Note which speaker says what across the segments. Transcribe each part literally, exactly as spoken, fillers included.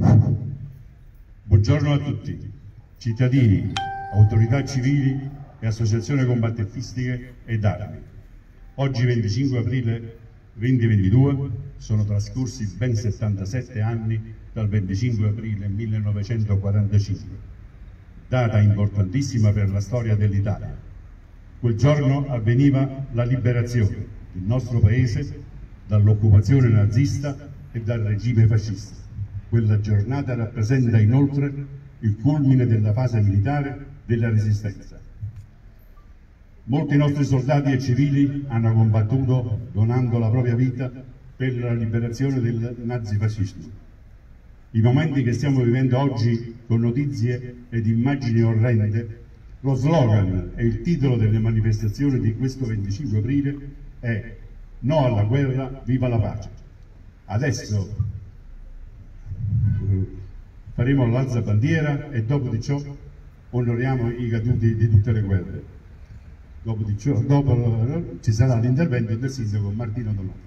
Speaker 1: Buongiorno a tutti, cittadini, autorità civili e associazioni combattentistiche ed armi. Oggi venticinque aprile duemilaventidue sono trascorsi ben settantasette anni dal venticinque aprile millenovecentoquarantacinque, data importantissima per la storia dell'Italia. Quel giorno avveniva la liberazione del nostro paese dall'occupazione nazista e dal regime fascista. Quella giornata rappresenta inoltre il culmine della fase militare della Resistenza. Molti nostri soldati e civili hanno combattuto donando la propria vita per la liberazione del nazifascismo. I momenti che stiamo vivendo oggi, con notizie ed immagini orrende, lo slogan e il titolo delle manifestazioni di questo venticinque aprile è "No alla guerra, viva la pace". Adesso faremo l'alzabandiera e dopo di ciò onoriamo i caduti di tutte le guerre. Dopo di ciò, dopo ci sarà l'intervento del sindaco Martino Donofrio.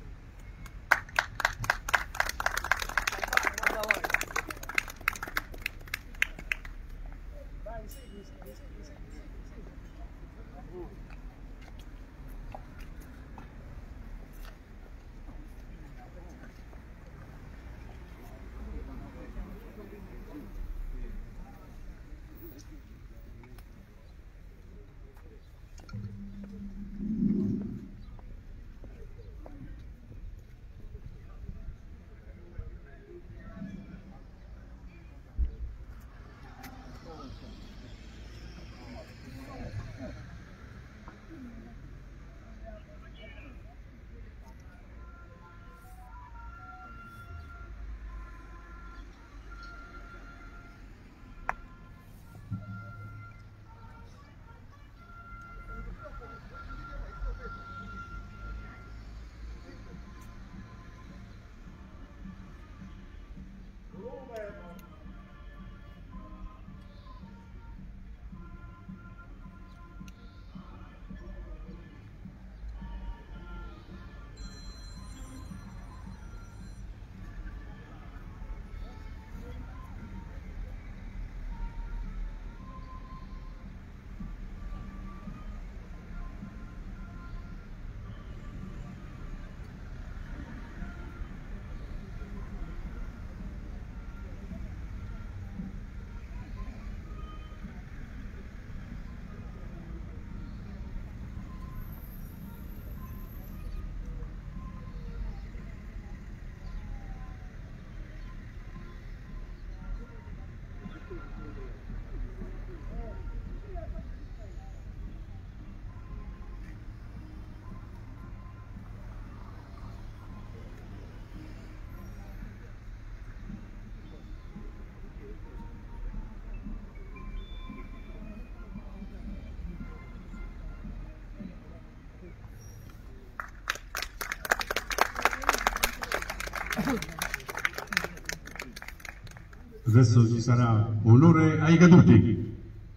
Speaker 1: Adesso ci sarà onore ai caduti.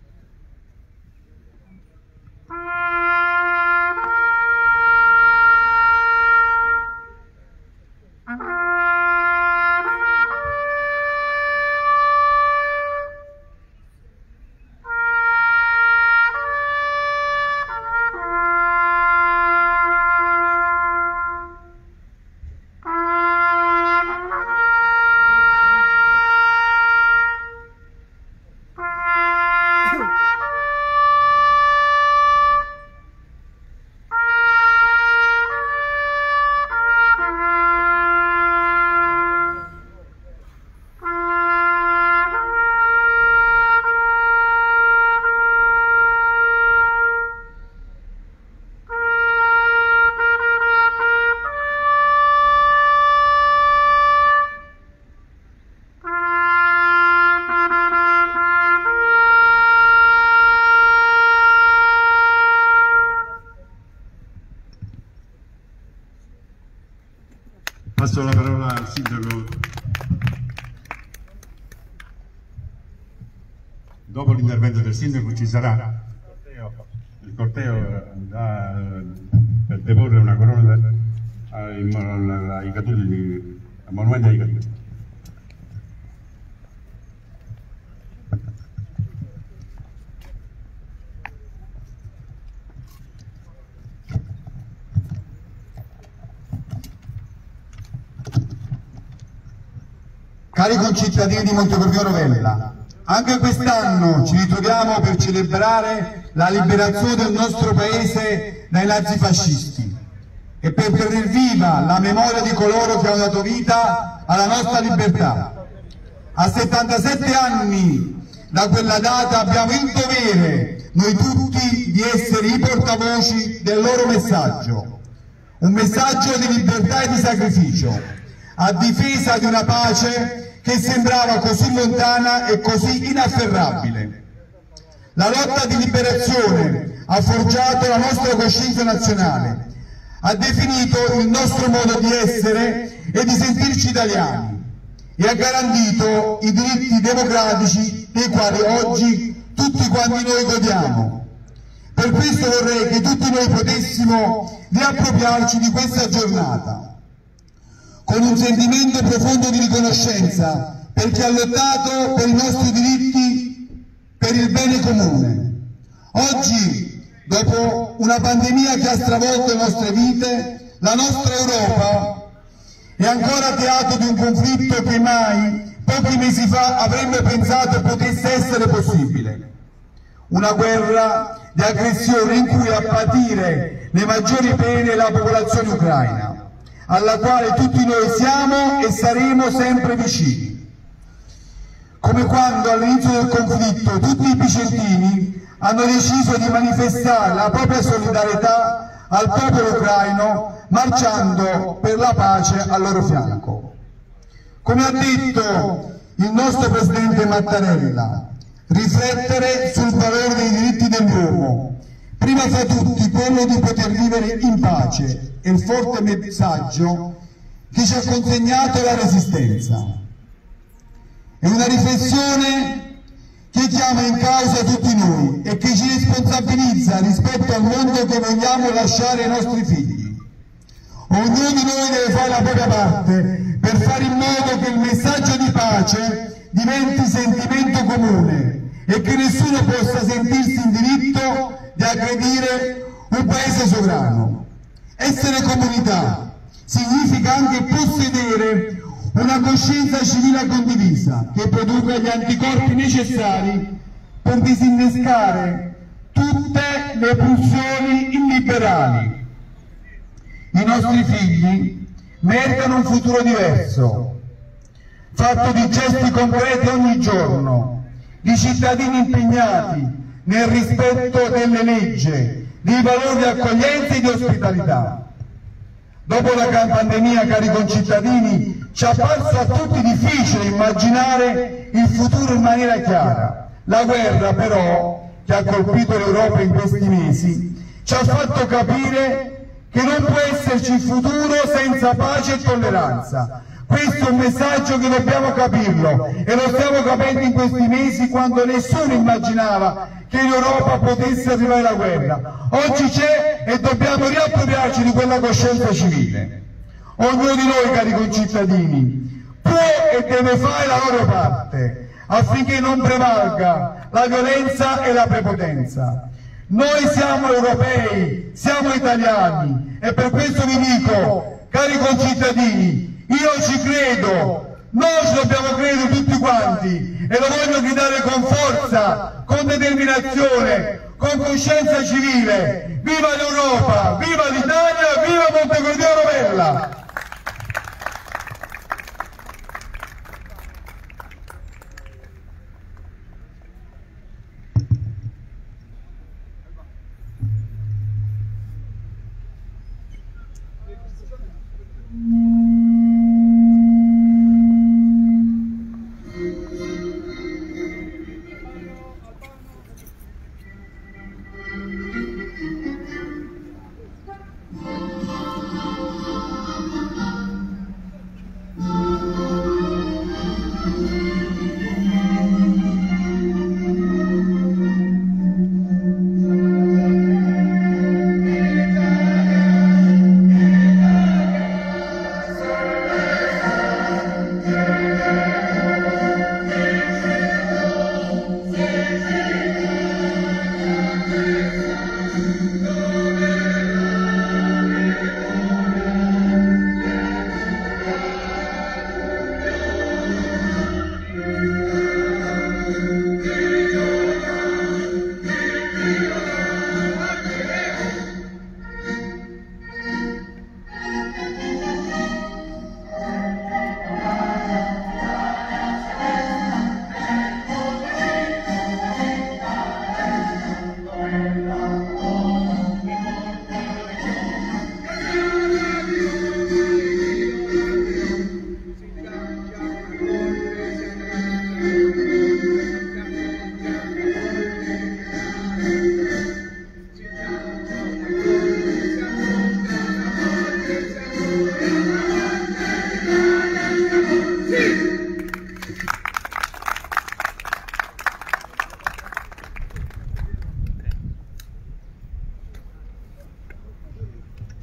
Speaker 1: Passo la parola al sindaco. Dopo l'intervento del sindaco ci sarà il corteo da, per deporre una corona ai, ai caduti, al monumento ai caduti.
Speaker 2: Cari concittadini di Montecorvino Rovella, anche quest'anno ci ritroviamo per celebrare la liberazione del nostro paese dai nazifascisti e per tenere viva la memoria di coloro che hanno dato vita alla nostra libertà. A settantasette anni da quella data abbiamo il dovere, noi tutti, di essere i portavoci del loro messaggio, un messaggio di libertà e di sacrificio, a difesa di una pace che sembrava così lontana e così inafferrabile. La lotta di liberazione ha forgiato la nostra coscienza nazionale, ha definito il nostro modo di essere e di sentirci italiani e ha garantito i diritti democratici dei quali oggi tutti quanti noi godiamo. Per questo vorrei che tutti noi potessimo riappropriarci di questa giornata con un sentimento profondo di riconoscenza per chi ha lottato per i nostri diritti, per il bene comune. Oggi, dopo una pandemia che ha stravolto le nostre vite, la nostra Europa è ancora teatro di un conflitto che mai, pochi mesi fa, avremmo pensato potesse essere possibile. Una guerra di aggressione in cui a patire le maggiori pene è la popolazione ucraina, alla quale tutti noi siamo e saremo sempre vicini. Come quando all'inizio del conflitto tutti i picentini hanno deciso di manifestare la propria solidarietà al popolo ucraino marciando per la pace al loro fianco. Come ha detto il nostro Presidente Mattarella, riflettere sul valore dei diritti dell'uomo, prima fra tutti quello di poter vivere in pace, è il forte messaggio che ci ha consegnato la Resistenza. È una riflessione che chiama in causa tutti noi e che ci responsabilizza rispetto al mondo che vogliamo lasciare ai nostri figli. Ognuno di noi deve fare la propria parte per fare in modo che il messaggio di pace diventi sentimento comune e che nessuno possa sentirsi in diritto di aggredire un paese sovrano. Essere comunità significa anche possedere una coscienza civile condivisa che produca gli anticorpi necessari per disinnescare tutte le pulsioni illiberali. I nostri figli meritano un futuro diverso, fatto di gesti concreti ogni giorno, di cittadini impegnati nel rispetto delle leggi, di valori di accoglienza e di ospitalità. Dopo la pandemia, cari concittadini, ci è apparso a tutti difficile immaginare il futuro in maniera chiara. La guerra, però, che ha colpito l'Europa in questi mesi, ci ha fatto capire che non può esserci futuro senza pace e tolleranza. Questo è un messaggio che dobbiamo capirlo e lo stiamo capendo in questi mesi quando nessuno immaginava che in Europa potesse arrivare la guerra. Oggi c'è e dobbiamo riappropriarci di quella coscienza civile. Ognuno di noi, cari concittadini, può e deve fare la loro parte affinché non prevalga la violenza e la prepotenza. Noi siamo europei, siamo italiani e per questo vi dico, cari concittadini, io ci credo, noi ci dobbiamo credere tutti quanti e lo voglio gridare con forza, con determinazione, con coscienza civile. Viva l'Europa, viva l'Italia, viva Montecorvino Rovella!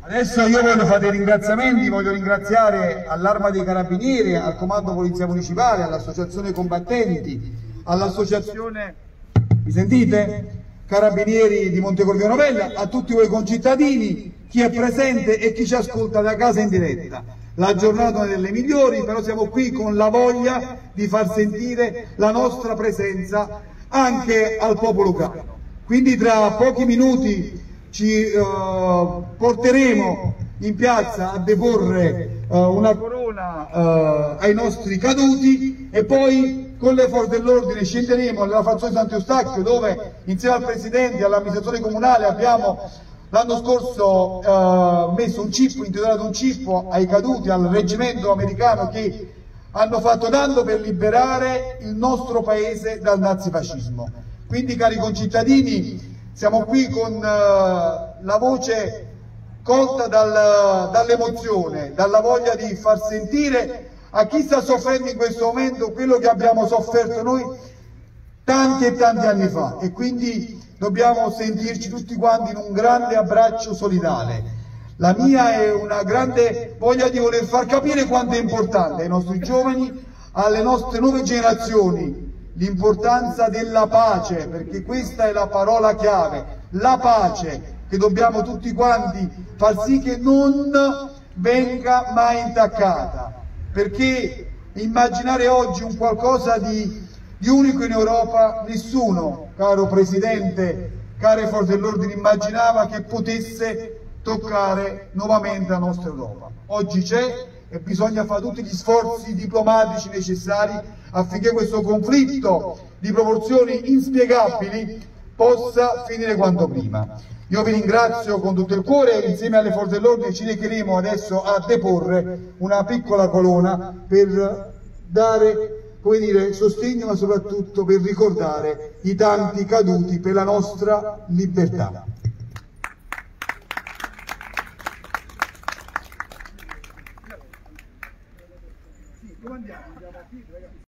Speaker 2: Adesso io voglio fare dei ringraziamenti, voglio ringraziare all'Arma dei Carabinieri, al Comando Polizia Municipale, all'Associazione Combattenti, all'Associazione, mi sentite? Carabinieri di Montecorvio Novella, a tutti voi concittadini, chi è presente e chi ci ascolta da casa in diretta. La giornata è una delle migliori, però siamo qui con la voglia di far sentire la nostra presenza anche al popolo ucraino. Quindi tra pochi minuti ci uh, porteremo in piazza a deporre uh, una corona uh, ai nostri caduti e poi con le forze dell'ordine scenderemo nella frazione di Sant'Eustachio, dove insieme al Presidente e all'amministrazione comunale abbiamo l'anno scorso uh, messo un cippo, intitolato un cippo ai caduti, al reggimento americano che hanno fatto tanto per liberare il nostro paese dal nazifascismo. Quindi, cari concittadini, siamo qui con uh, la voce colta dal, dall'emozione, dalla voglia di far sentire a chi sta soffrendo in questo momento quello che abbiamo sofferto noi tanti e tanti anni fa, e quindi dobbiamo sentirci tutti quanti in un grande abbraccio solidale. La mia è una grande voglia di voler far capire quanto è importante ai nostri giovani, alle nostre nuove generazioni, l'importanza della pace, perché questa è la parola chiave, la pace, che dobbiamo tutti quanti far sì che non venga mai intaccata, perché immaginare oggi un qualcosa di, di unico in Europa, nessuno, caro Presidente, care forze dell'ordine, immaginava che potesse toccare nuovamente la nostra Europa. Oggi c'è e bisogna fare tutti gli sforzi diplomatici necessari affinché questo conflitto di proporzioni inspiegabili possa finire quanto prima. Io vi ringrazio con tutto il cuore e insieme alle forze dell'ordine ci recheremo adesso a deporre una piccola colonna per dare, come dire, sostegno, ma soprattutto per ricordare i tanti caduti per la nostra libertà. Andiamo, andiamo,